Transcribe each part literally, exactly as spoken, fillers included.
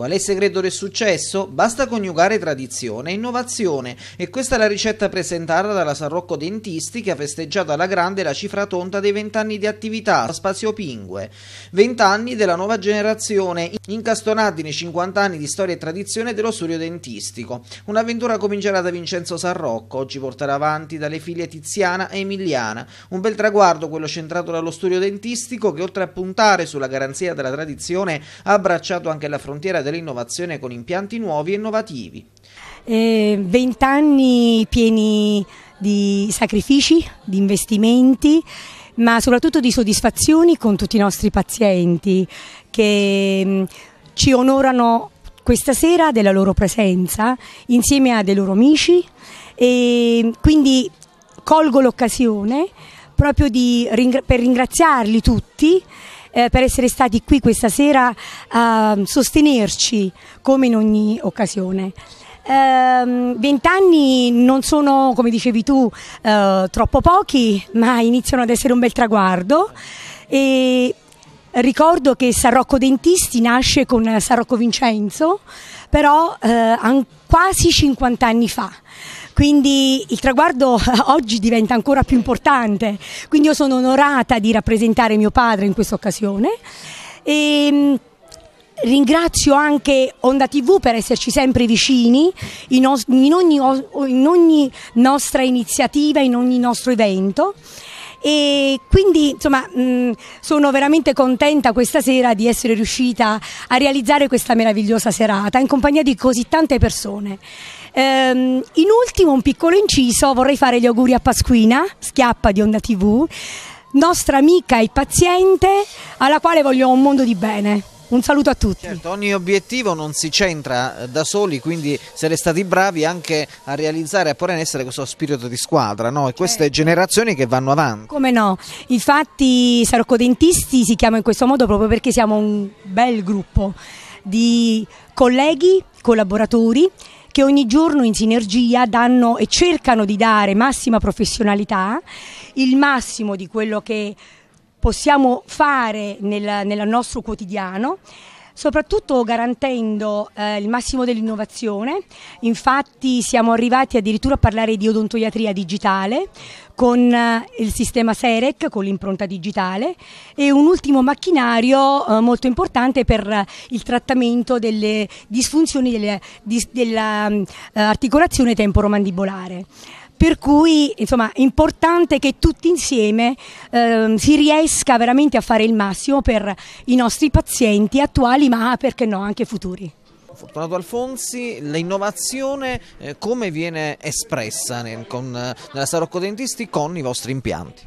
Qual è il segreto del successo? Basta coniugare tradizione e innovazione, e questa è la ricetta presentata dalla San Rocco Dentisti, che ha festeggiato alla grande la cifra tonda dei vent'anni di attività a Spazio Pingue. vent'anni della nuova generazione, incastonati nei cinquanta anni di storia e tradizione dello studio dentistico. Un'avventura comincerà da Vincenzo San Rocco, oggi porterà avanti dalle figlie Tiziana e Emiliana. Un bel traguardo quello centrato dallo studio dentistico, che oltre a puntare sulla garanzia della tradizione ha abbracciato anche la frontiera dell'innovazione con impianti nuovi e innovativi. vent'anni eh, pieni di sacrifici, di investimenti, ma soprattutto di soddisfazioni con tutti i nostri pazienti che mh, ci onorano questa sera della loro presenza insieme a dei loro amici, e quindi colgo l'occasione proprio di, per ringraziarli tutti eh, per essere stati qui questa sera a sostenerci come in ogni occasione. Vent'anni uh, non sono, come dicevi tu, uh, troppo pochi, ma iniziano ad essere un bel traguardo. E ricordo che San Rocco Dentisti nasce con San Rocco Vincenzo, però uh, quasi cinquanta anni fa. Quindi il traguardo oggi diventa ancora più importante, quindi io sono onorata di rappresentare mio padre in questa occasione. E ringrazio anche Onda tivù per esserci sempre vicini in ogni, in ogni nostra iniziativa, in ogni nostro evento. E quindi insomma mh, sono veramente contenta questa sera di essere riuscita a realizzare questa meravigliosa serata in compagnia di così tante persone. Ehm, in ultimo un piccolo inciso, vorrei fare gli auguri a Pasquina Schiappa di Onda tivù, nostra amica e paziente, alla quale voglio un mondo di bene. Un saluto a tutti. Certo, ogni obiettivo non si centra da soli, quindi siete stati bravi anche a realizzare e a porre in essere questo spirito di squadra, no? E queste certo. generazioni che vanno avanti. Come no, infatti San Rocco Dentisti si chiama in questo modo proprio perché siamo un bel gruppo di colleghi, collaboratori, che ogni giorno in sinergia danno e cercano di dare massima professionalità, il massimo di quello che possiamo fare nel, nel nostro quotidiano, soprattutto garantendo eh, il massimo dell'innovazione. Infatti siamo arrivati addirittura a parlare di odontoiatria digitale con eh, il sistema SEREC, con l'impronta digitale, e un ultimo macchinario eh, molto importante per eh, il trattamento delle disfunzioni delle, dis, dell'articolazione uh, temporomandibolare. Per cui insomma è importante che tutti insieme eh, si riesca veramente a fare il massimo per i nostri pazienti attuali, ma perché no anche futuri. Fortunato Alfonsi, l'innovazione eh, come viene espressa nel, con, nella San Rocco Dentisti con i vostri impianti?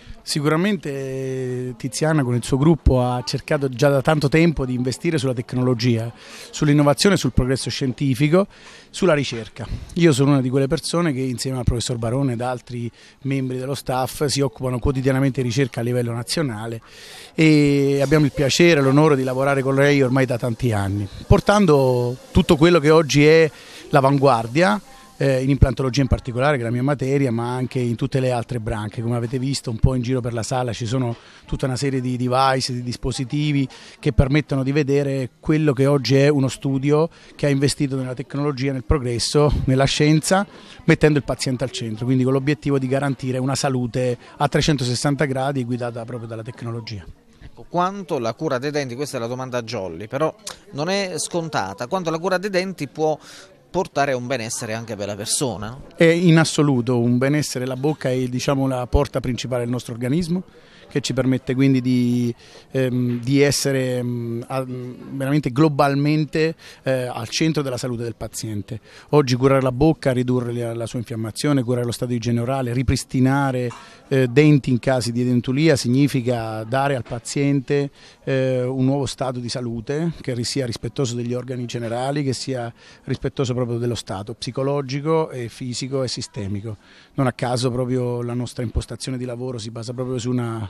Sicuramente Tiziana con il suo gruppo ha cercato già da tanto tempo di investire sulla tecnologia, sull'innovazione, sul progresso scientifico, sulla ricerca. Io sono una di quelle persone che insieme al professor Barone ed altri membri dello staff si occupano quotidianamente di ricerca a livello nazionale e abbiamo il piacere e l'onore di lavorare con lei ormai da tanti anni, portando tutto quello che oggi è l'avanguardia, Eh, in implantologia in particolare, che è la mia materia, ma anche in tutte le altre branche. Come avete visto un po' in giro per la sala ci sono tutta una serie di device, di dispositivi che permettono di vedere quello che oggi è uno studio che ha investito nella tecnologia, nel progresso, nella scienza, mettendo il paziente al centro, quindi con l'obiettivo di garantire una salute a trecentosessanta gradi guidata proprio dalla tecnologia. Quanto la cura dei denti, questa è la domanda Jolly, però non è scontata, quanto la cura dei denti può portare a un benessere anche per la persona? È in assoluto un benessere, la bocca è, diciamo, la porta principale del nostro organismo, che ci permette quindi di, ehm, di essere ehm, a, veramente globalmente eh, al centro della salute del paziente. Oggi curare la bocca, ridurre la, la sua infiammazione, curare lo stato di igiene orale, ripristinare eh, denti in casi di edentulia significa dare al paziente eh, un nuovo stato di salute che sia rispettoso degli organi generali, che sia rispettoso proprio dello stato psicologico e fisico e sistemico. Non a caso proprio la nostra impostazione di lavoro si basa proprio su una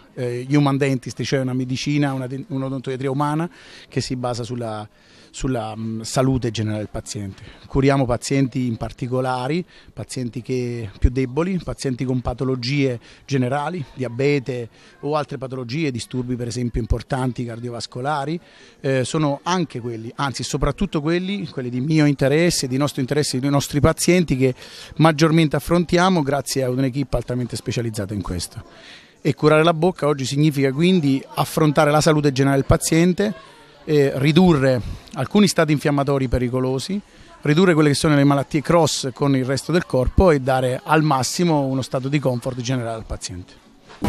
eh, Human Dentistry, cioè una medicina, una, un'odontoiatria umana che si basa sulla, sulla mh, salute generale del paziente. Curiamo pazienti in particolari, pazienti che, più deboli, pazienti con patologie generali, diabete o altre patologie, disturbi per esempio importanti cardiovascolari, eh, sono anche quelli, anzi soprattutto quelli, quelli di mio interesse, di nostro interesse, dei nostri pazienti che maggiormente affrontiamo grazie a un'equipe altamente specializzata in questo. E curare la bocca oggi significa quindi affrontare la salute generale del paziente, eh, ridurre alcuni stati infiammatori pericolosi, ridurre quelle che sono le malattie cross con il resto del corpo e dare al massimo uno stato di comfort generale al paziente.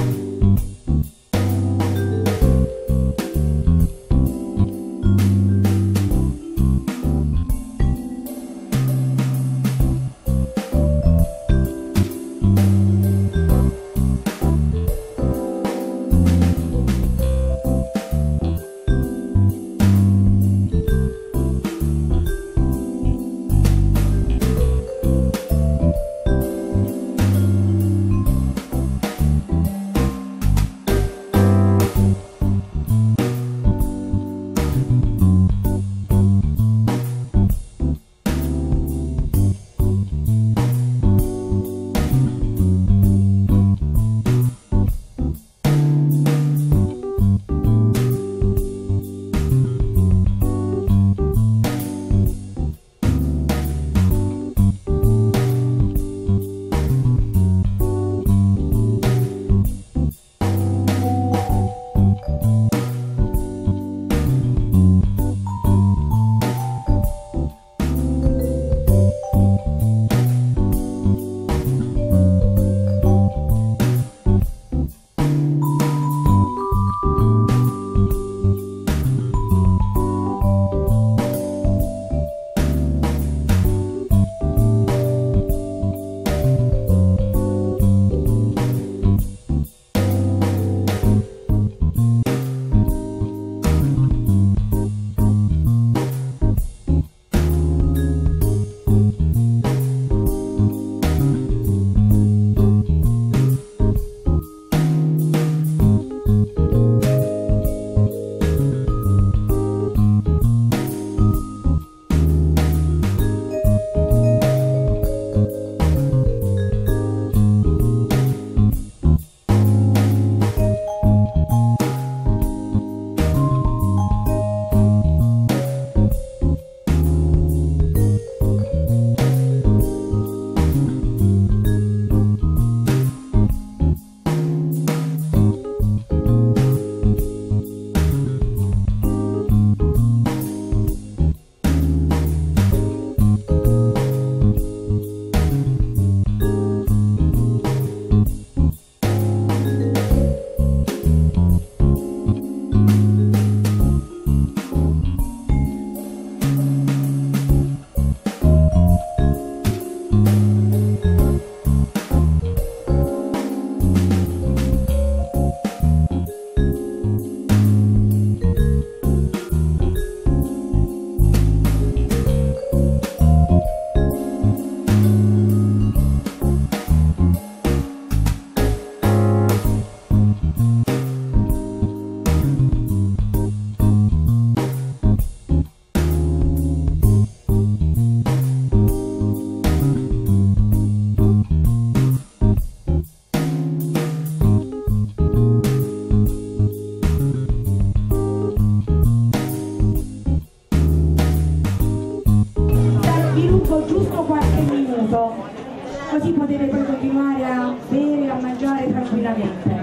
così potete poi continuare a bere e a mangiare tranquillamente.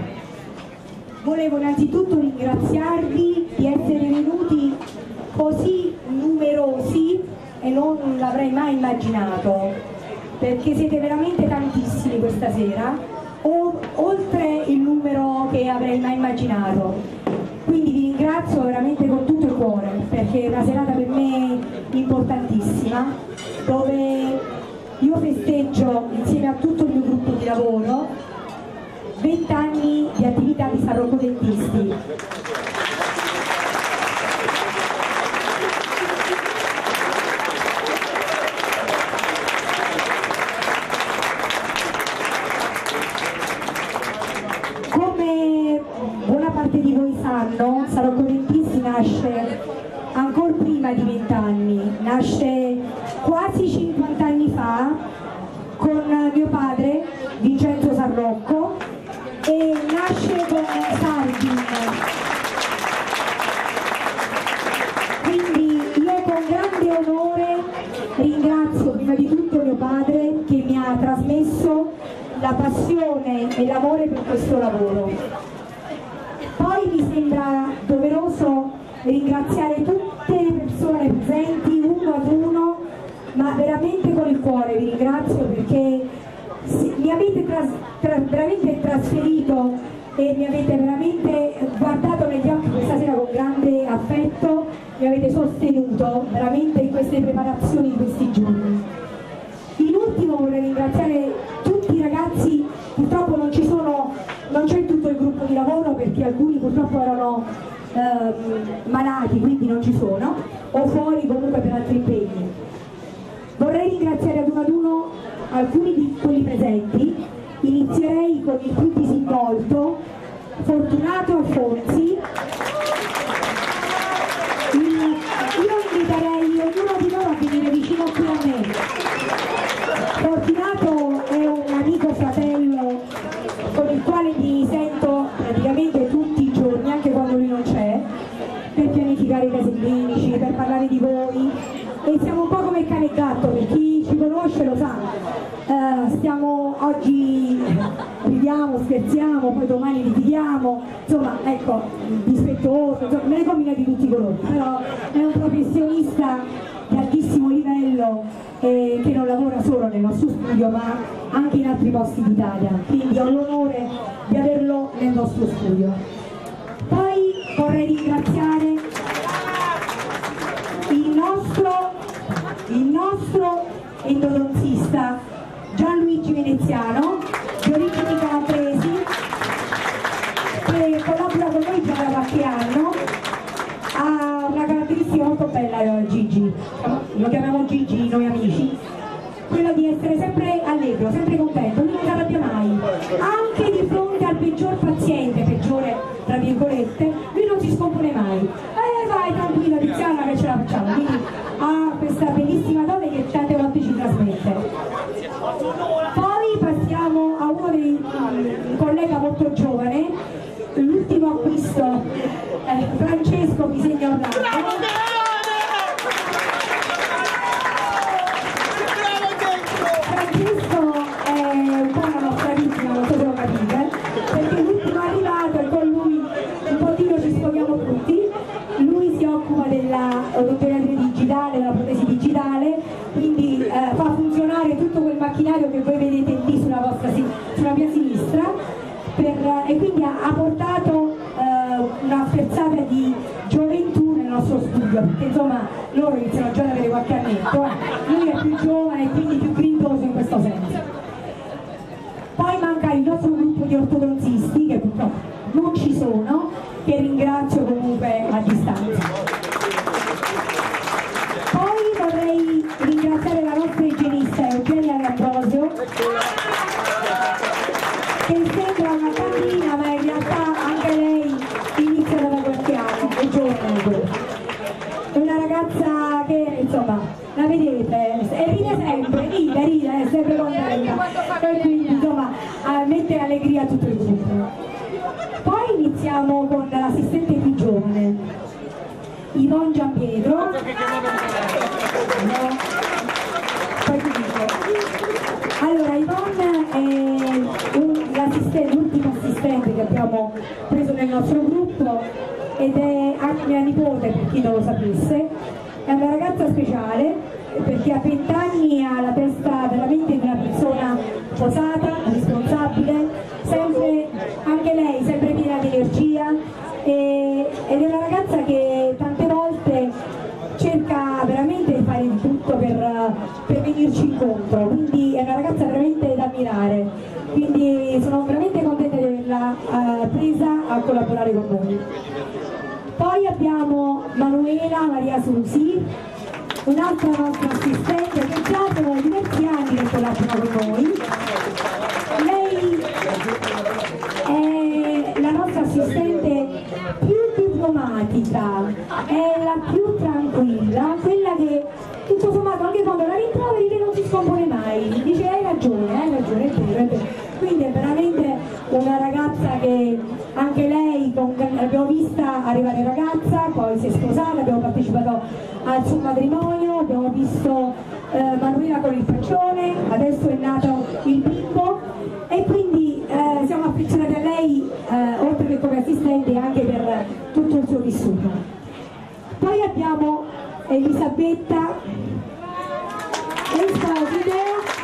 Volevo innanzitutto ringraziarvi di essere venuti così numerosi e non l'avrei mai immaginato, perché siete veramente tantissimi questa sera, o, oltre il numero che avrei mai immaginato. Quindi vi ringrazio veramente con tutto il cuore, perché è una serata per me importantissima, dove io festeggio insieme a tutto il mio gruppo di lavoro vent'anni di attività di San Rocco Dentisti. Come ancora prima di vent'anni, nasce quasi cinquanta anni fa con mio padre Vincenzo Sarrocco e nasce con Sardin. Quindi io con grande onore ringrazio prima di tutto mio padre che mi ha trasmesso la passione e l'amore per questo lavoro. Poi mi sembra doveroso ringraziare tutte le persone presenti uno ad uno, ma veramente con il cuore vi ringrazio perché mi avete tras tra veramente trasferito e mi avete veramente guardato negli occhi questa sera con grande affetto, mi avete sostenuto veramente in queste preparazioni di questi giorni. In ultimo vorrei ringraziare tutti i ragazzi, purtroppo non ci sono, non c'è tutto il gruppo di lavoro perché alcuni purtroppo erano eh, malati, quindi non ci sono, o fuori comunque per altri impegni. Vorrei ringraziare ad uno ad uno alcuni di quelli presenti, inizierei con il più disinvolto, Fortunato Alfonsi. Il, io inviterei ognuno di loro a venire vicino qui a me. Fortunato è un amico fratello con il quale mi sento praticamente tutti i giorni, anche quando lui non c'è, per pianificare i casi clinici, per parlare di voi, e siamo un po' come il cane e gatto, per chi ci conosce lo sa. Uh, stiamo oggi ridiamo, scherziamo, poi domani litighiamo, insomma ecco, dispettoso, insomma, me ne combina di tutti i colori, però è un professionista di altissimo livello eh, che non lavora solo nel nostro studio ma anche in altri posti d'Italia, quindi ho l'onore di averlo nel nostro studio. Poi vorrei ringraziare il nostro, il nostro endodontista Gianluigi Veneziano, di origini calabresi, che collabora con noi già da qualche anno. Ha una caratteristica molto bella, Gigi, lo chiamiamo Gigi noi amici, quello di essere sempre allegro, sempre contento, lui non si arrabbia mai, anche di fronte al peggior paziente, peggiore tra virgolette, lui non si scompone mai. Eh vai tranquillo Tiziana che ce la facciamo, quindi ha questa bellissima dose che tante volte ci trasmette. Poi passiamo a uno dei um, collega molto giovane, l'ultimo acquisto, eh, Francesco Bisegna Orlando. Francesco è un po' la nostra vittima, non so se lo capite, perché l'ultimo arrivato e con lui un pochino ci sfogliamo tutti. Lui si occupa della odontoiatria digitale, della protesi digitale, quindi eh, fa funzionare tutto quel macchinario che voi vedete lì sulla, vostra, sulla mia sinistra, per, e quindi ha, ha portato eh, una spezzata di gioventù nel nostro studio, perché insomma loro iniziano già ad avere qualche annetto, eh. Lui è più giovane e quindi più grintoso in questo senso. Poi manca il nostro gruppo di ortodonzisti, che purtroppo non ci sono, che ringrazio comunque a distanza. Poi vorrei ringraziare la nostra igienista Eugenia D'Ambrosio, che sembra una bambina ma in realtà anche lei inizia da qualche anno, è giovane. È una ragazza che insomma la vedete e ride sempre, ride, ride, è sempre contenta e quindi insomma mette allegria a tutto il gruppo. Poi iniziamo con l'assistente più giovane, Yvonne Giampietro. No. Poi ti dico. Allora, Yvonne è l'ultimo assistente che abbiamo preso nel nostro gruppo ed è anche mia nipote, per chi non lo sapesse. È una ragazza speciale perché a venti anni ha la testa veramente di una persona posata, responsabile, sempre, anche lei sempre piena di energia, e, ed è una ragazza che tante volte cerca veramente di fare di tutto per, per venirci incontro, quindi è una ragazza veramente da ammirare, quindi sono veramente contenta di averla uh, presa a collaborare con noi. Poi abbiamo Manuela Maria Susi, un'altra nostra assistente che già sono diversi anni che collabora con noi. Lei è la nostra assistente più più automatica, è la più tranquilla, quella che tutto sommato anche quando la rimproveri che non si scompone mai, dice hai ragione, hai ragione, è vero, è vero. Quindi è veramente una ragazza che anche lei, l'abbiamo vista arrivare ragazza, poi si è sposata, abbiamo partecipato al suo matrimonio, abbiamo visto eh, Manuela con il faccione, adesso è nato il bimbo e quindi eh, siamo affezionati a lei eh, oltre che come assistente anche per tutto il suo vissuto. Poi abbiamo Elisabetta Esposito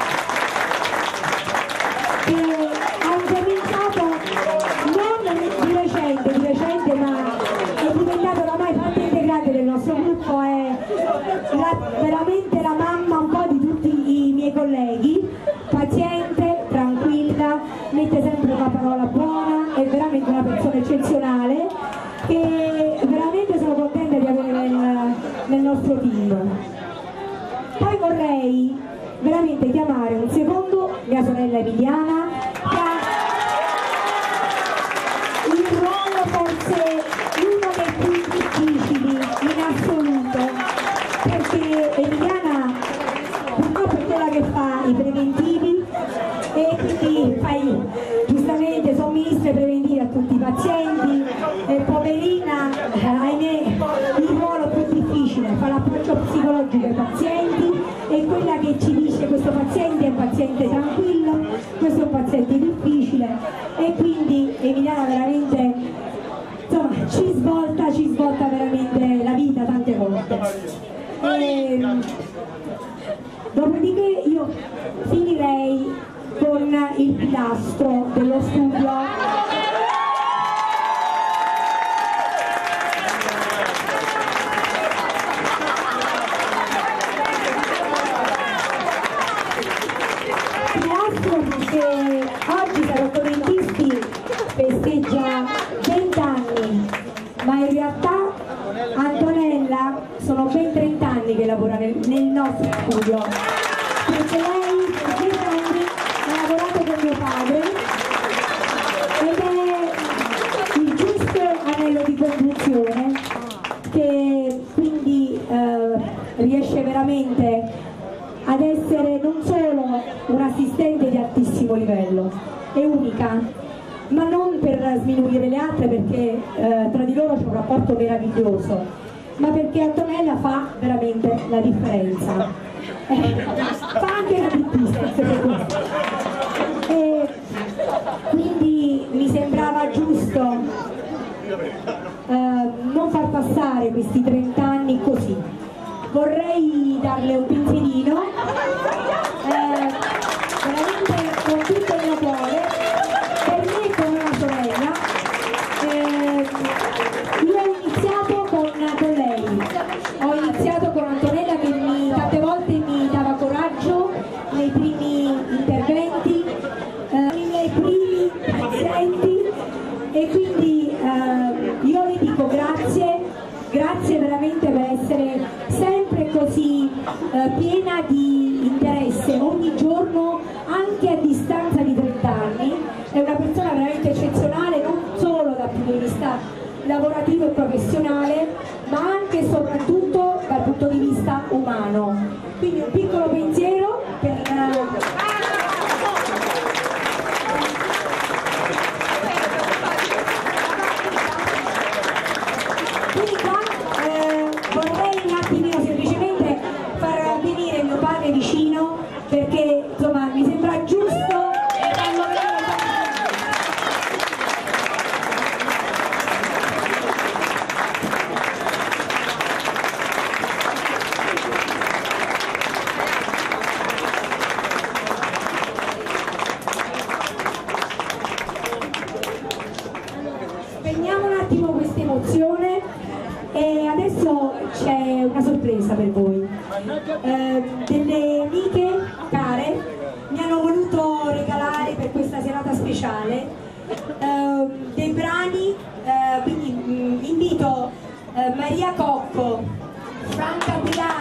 che ha cominciato non di recente, di recente ma è diventato oramai parte integrante del nostro gruppo, è la, veramente la mamma un po' di tutti i miei colleghi, paziente, tranquilla, mette sempre una parola buona, è veramente una persona eccezionale e veramente sono contenta di avere nel, nel nostro team. Poi vorrei veramente chiamare un secondo mia sorella Emiliana che ha il ruolo forse uno dei più difficili in assoluto, perché Emiliana purtroppo è quella che fa i preventivi e quindi fai giustamente somministra preventive a tutti i pazienti e poverina eh, ahimè il ruolo più difficile, fa l'approccio psicologico ai pazienti, è quella che ci dice questo paziente è un paziente tranquillo, questo è un paziente difficile e quindi Emiliana veramente insomma ci svolta, ci svolta veramente la vita tante volte. E, dopodiché io finirei con il pilastro dello studio. Perché oggi Sarocco Dentisti festeggia venti anni, ma in realtà Antonella sono ben trenta anni che lavora nel, nel nostro studio, perché lei per venti anni ha lavorato con mio padre ed è il giusto anello di conclusione che quindi eh, riesce veramente ad essere non solo un assistente di altissimo livello, è unica, ma non per sminuire le altre perché eh, tra di loro c'è un rapporto meraviglioso, ma perché Antonella fa veramente la differenza, eh, fa anche la dentista e quindi mi sembrava giusto eh, non far passare questi trenta anni così. Vorrei darle un pensierino, eh, veramente con tutto il mio cuore, per me e con una sorella. Eh, io ho iniziato con, con lei, ho iniziato con Antonella che mi, tante volte mi dava coraggio nei primi interventi, eh, nei primi pazienti e quindi eh, io le dico grazie. Grazie veramente per essere sempre così eh, piena di interesse ogni giorno, anche a distanza di trenta anni. È una persona veramente eccezionale, non solo dal punto di vista lavorativo e professionale, ma anche e soprattutto dal punto di vista umano. Quindi un piccolo pensiero per... Eh, vicino perché insomma mi sembra giusto spegniamo un attimo questa emozione e adesso c'è una sorpresa per voi. Eh, delle amiche care mi hanno voluto regalare per questa serata speciale eh, dei brani, eh, quindi mh, invito eh, Maria Cocco, Franca Milano